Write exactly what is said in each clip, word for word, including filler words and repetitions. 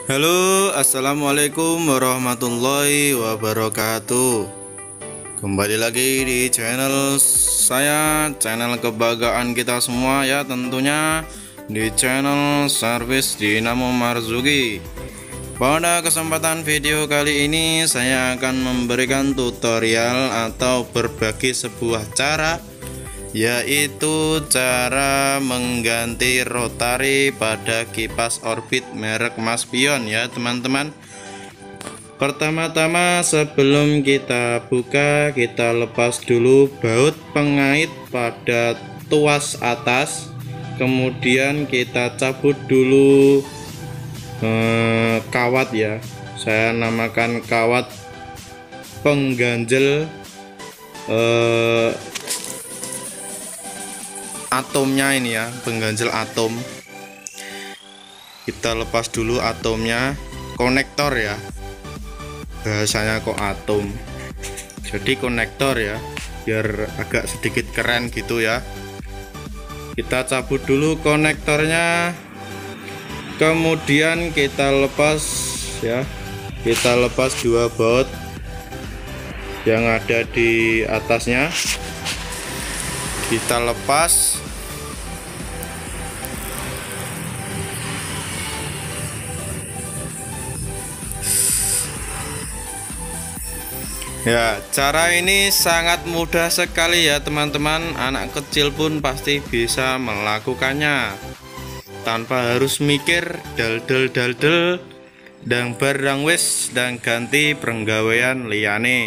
Halo, assalamualaikum warahmatullahi wabarakatuh. Kembali lagi di channel saya, channel kebanggaan kita semua ya, tentunya di channel Servis Dinamo Marzuki. Pada kesempatan video kali ini saya akan memberikan tutorial atau berbagi sebuah cara, yaitu cara mengganti rotari pada kipas orbit merek Maspion ya teman-teman. Pertama-tama sebelum kita buka, kita lepas dulu baut pengait pada tuas atas, kemudian kita cabut dulu eh, kawat ya, saya namakan kawat pengganjel eh, atomnya ini ya, pengganjel atom. Kita lepas dulu atomnya, konektor ya, bahasanya kok atom, jadi konektor ya, biar agak sedikit keren gitu ya. Kita cabut dulu konektornya, kemudian kita lepas ya, kita lepas dua baut yang ada di atasnya, kita lepas. Ya, cara ini sangat mudah sekali ya teman-teman, anak kecil pun pasti bisa melakukannya tanpa harus mikir dal-dal dal-dal dan barang wis dan ganti penggawean liyane.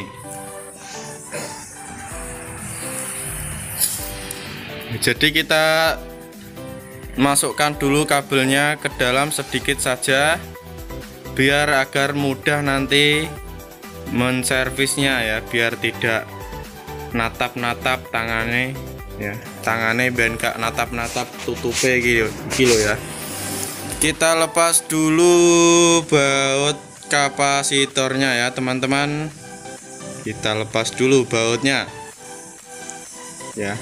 Jadi kita masukkan dulu kabelnya ke dalam sedikit saja, biar agar mudah nanti menservisnya ya, biar tidak natap-natap tangannya ya, tangannya ben gak natap-natap tutupe gitu, gitu ya. Kita lepas dulu baut kapasitornya ya teman-teman, kita lepas dulu bautnya ya.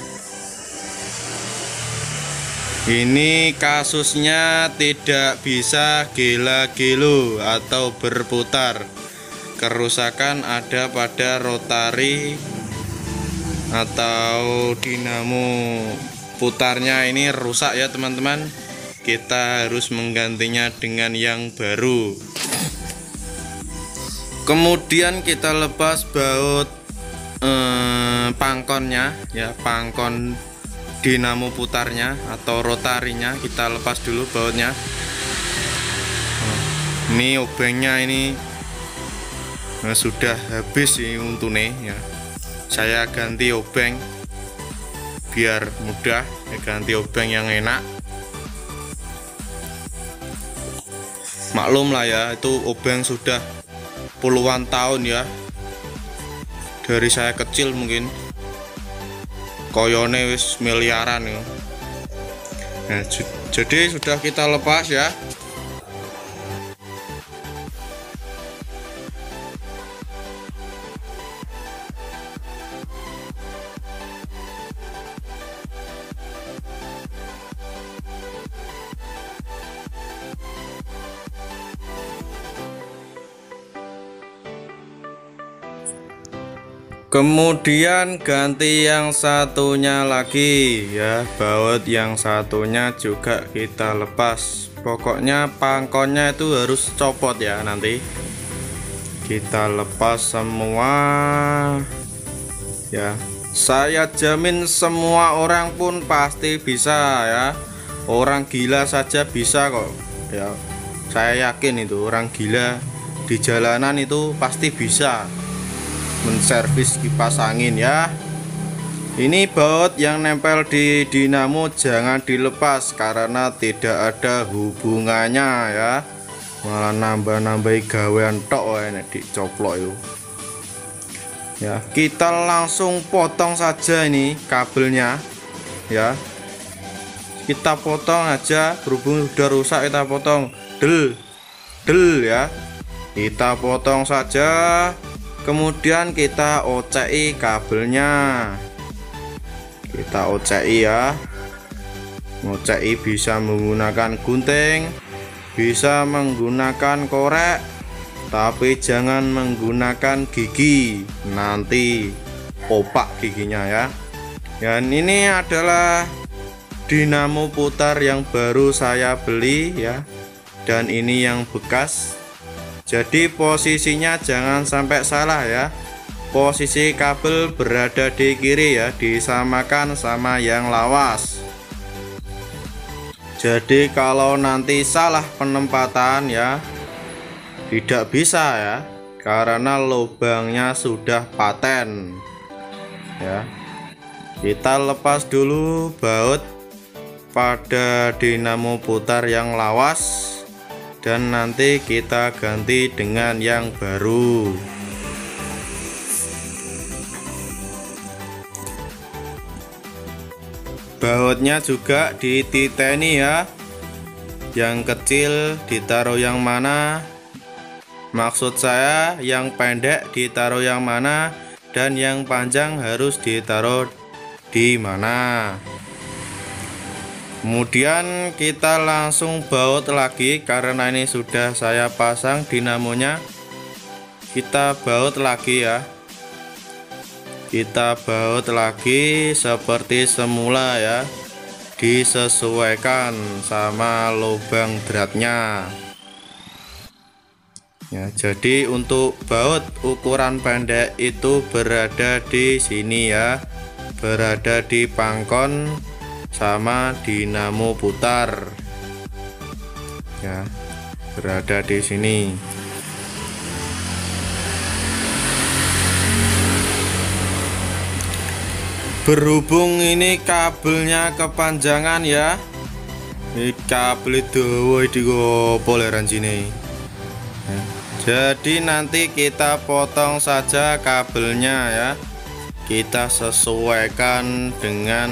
Ini kasusnya tidak bisa gila-gilu atau berputar. Kerusakan ada pada rotari atau dinamo putarnya ini rusak ya teman-teman. Kita harus menggantinya dengan yang baru. Kemudian kita lepas baut eh, pangkonnya ya, pangkon dinamo putarnya atau rotarinya, kita lepas dulu bautnya. Ini obengnya ini nah, sudah habis ini untune ya, saya ganti obeng biar mudah ya, ganti obeng yang enak. Maklum lah ya, itu obeng sudah puluhan tahun ya, dari saya kecil mungkin koyone wis miliaran ya. Nah, jadi sudah kita lepas ya. Kemudian ganti yang satunya lagi ya, baut yang satunya juga kita lepas. Pokoknya pangkonnya itu harus copot ya, nanti kita lepas semua ya. Saya jamin semua orang pun pasti bisa ya, orang gila saja bisa kok ya. Saya yakin itu orang gila di jalanan itu pasti bisa menservis kipas angin ya. Ini baut yang nempel di dinamo jangan dilepas karena tidak ada hubungannya ya, malah nambah-nambahi gawean tok enek dicoplok itu ya. Kita langsung potong saja ini kabelnya ya, kita potong aja, berhubung sudah rusak kita potong del del ya, kita potong saja. Kemudian kita oceki kabelnya, kita oceki ya, ngoceki bisa menggunakan gunting bisa menggunakan korek, tapi jangan menggunakan gigi, nanti opak giginya ya. Dan ini adalah dinamo putar yang baru saya beli ya, dan ini yang bekas. Jadi posisinya jangan sampai salah ya. Posisi kabel berada di kiri ya, disamakan sama yang lawas. Jadi kalau nanti salah penempatan ya tidak bisa ya, karena lubangnya sudah paten ya. Kita lepas dulu baut pada dinamo putar yang lawas, dan nanti kita ganti dengan yang baru. Bautnya juga dititeni ya, yang kecil ditaruh yang mana, maksud saya yang pendek ditaruh yang mana, dan yang panjang harus ditaruh di mana. Kemudian kita langsung baut lagi, karena ini sudah saya pasang dinamonya. Kita baut lagi ya, kita baut lagi seperti semula ya, disesuaikan sama lubang dratnya ya. Jadi untuk baut ukuran pendek itu berada di sini ya, berada di pangkon sama dinamo putar ya, berada di sini. Berhubung ini kabelnya kepanjangan ya, ini kabel itu di poleran sini ya. Jadi nanti kita potong saja kabelnya ya, kita sesuaikan dengan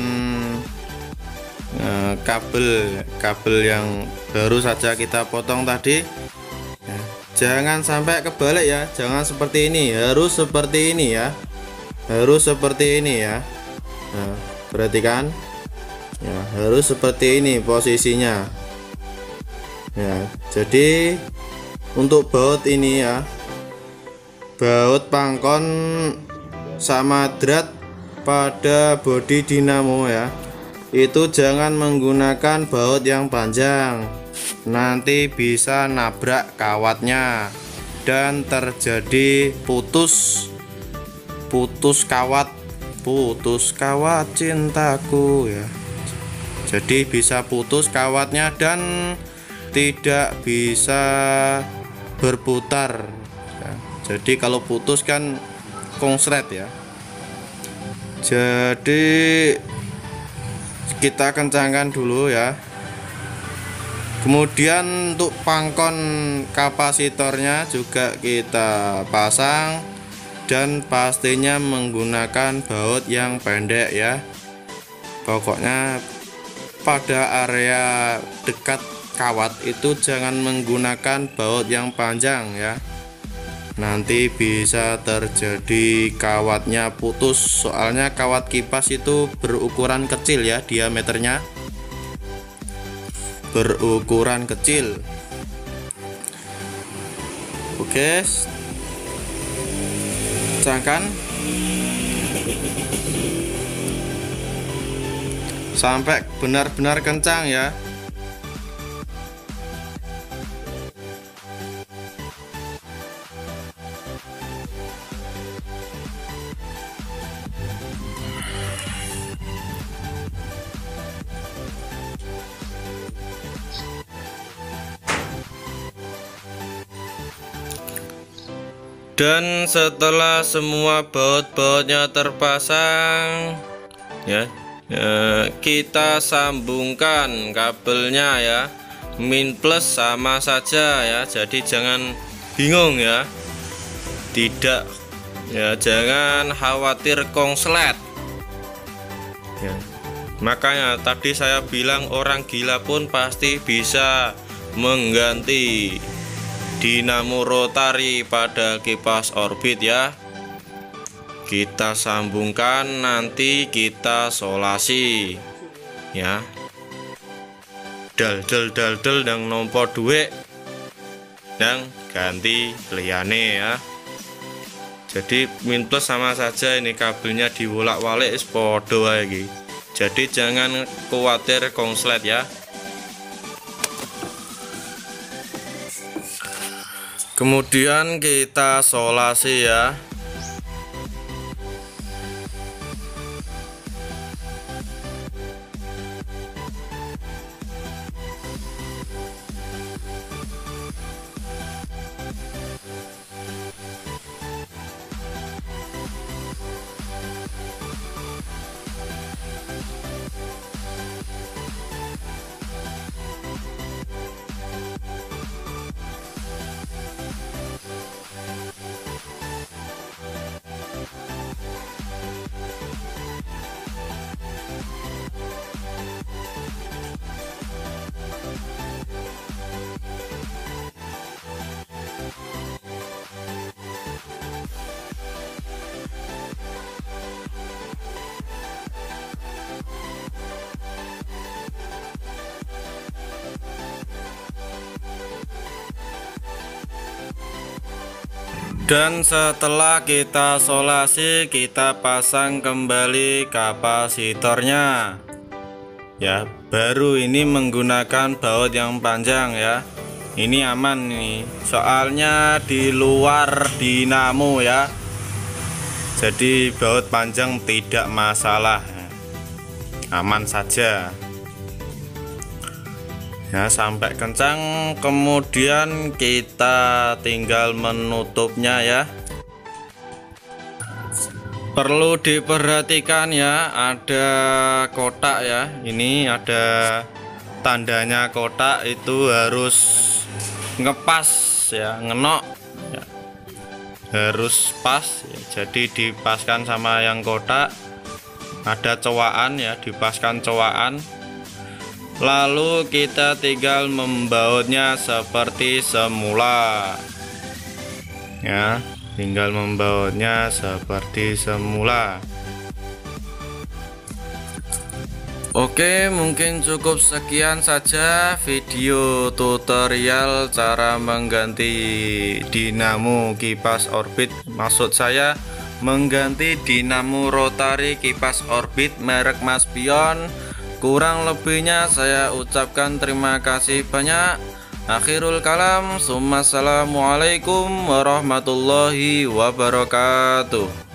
eh, kabel kabel yang baru saja kita potong tadi ya. Jangan sampai kebalik ya, jangan seperti ini, harus seperti ini ya, harus seperti ini ya. Nah, perhatikan ya, harus seperti ini posisinya ya. Jadi untuk baut ini ya, baut pangkon sama drat pada bodi dinamo ya, itu jangan menggunakan baut yang panjang, nanti bisa nabrak kawatnya dan terjadi putus putus kawat putus kawat cintaku ya. Jadi bisa putus kawatnya dan tidak bisa berputar ya. Jadi kalau putus kan konslet ya. Jadi kita kencangkan dulu ya. Kemudian untuk pangkon kapasitornya juga kita pasang, dan pastinya menggunakan baut yang pendek ya. Pokoknya pada area dekat kawat itu jangan menggunakan baut yang panjang ya, nanti bisa terjadi kawatnya putus. Soalnya kawat kipas itu berukuran kecil ya, diameternya berukuran kecil. Oke, kencangkan sampai benar-benar kencang ya. Dan setelah semua baut-bautnya terpasang ya, ya, kita sambungkan kabelnya ya, min plus sama saja ya. Jadi jangan bingung ya, tidak ya, jangan khawatir konslet ya. Makanya tadi saya bilang orang gila pun pasti bisa mengganti dinamo rotari pada kipas orbit ya. Kita sambungkan, nanti kita solasi ya. dal-dal dal-dal dan nompo duit yang ganti liyane ya. Jadi min plus sama saja, ini kabelnya diwolak-walik is podo lagi. Jadi jangan khawatir konslet ya. Kemudian kita solasi ya. Dan setelah kita solasi, kita pasang kembali kapasitornya ya. Baru ini menggunakan baut yang panjang ya. Ini aman nih, soalnya di luar dinamo ya. Jadi baut panjang tidak masalah, aman saja ya, sampai kencang. Kemudian kita tinggal menutupnya ya. Perlu diperhatikan ya, ada kotak ya, ini ada tandanya kotak, itu harus ngepas ya, ngenok ya, harus pas ya. Jadi dipaskan sama yang kotak, ada cowaan ya, dipaskan cowaan. Lalu kita tinggal membautnya seperti semula ya, tinggal membautnya seperti semula. Oke, mungkin cukup sekian saja video tutorial cara mengganti dinamo kipas orbit. Maksud saya mengganti dinamo rotari kipas orbit merek Mas Pion. Kurang lebihnya saya ucapkan terima kasih banyak. Akhirul kalam, assalamualaikum warahmatullahi wabarakatuh.